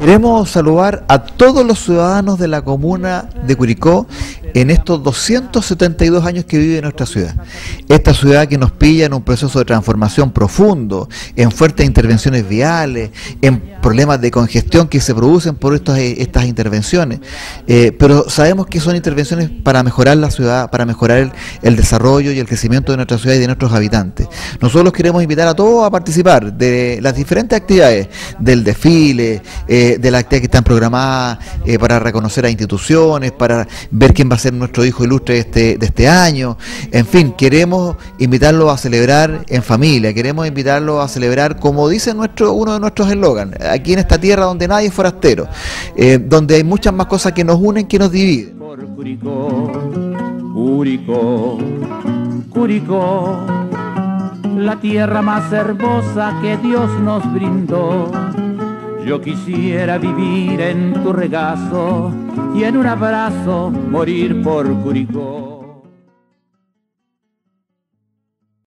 Queremos saludar a todos los ciudadanos de la comuna de Curicó en estos 272 años que vive nuestra ciudad. Esta ciudad que nos pilla en un proceso de transformación profundo, en fuertes intervenciones viales, en problemas de congestión que se producen por estas intervenciones. Pero sabemos que son intervenciones para mejorar la ciudad, para mejorar el desarrollo y el crecimiento de nuestra ciudad y de nuestros habitantes. Nosotros queremos invitar a todos a participar de las diferentes actividades, del desfile, de las actividades que están programadas para reconocer a instituciones, para ver quién va a ser nuestro hijo ilustre de este año. En fin, queremos invitarlos a celebrar en familia, queremos invitarlos a celebrar, como dice uno de nuestros eslogans, aquí en esta tierra donde nadie es forastero, donde hay muchas más cosas que nos unen que nos dividen. Por Curicó, Curicó, Curicó, la tierra más hermosa que Dios nos brindó. Yo quisiera vivir en tu regazo y en un abrazo morir por Curicó.